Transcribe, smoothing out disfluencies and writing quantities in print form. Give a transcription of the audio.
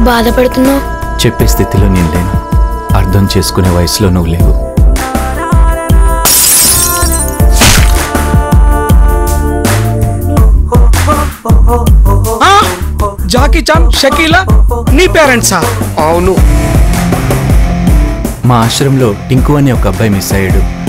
బాధపడుతున్నావు? చెప్పే స్థితిలో నేను లేను. అర్థం చేసుకునే వయసులో నువ్వు లేవు. జాకీ చాన్, షకీలా నీ పేరెంట్సా? అవును. మా ఆశ్రమంలో టింకు అనే ఒక అబ్బాయి మిస్ అయ్యాడు.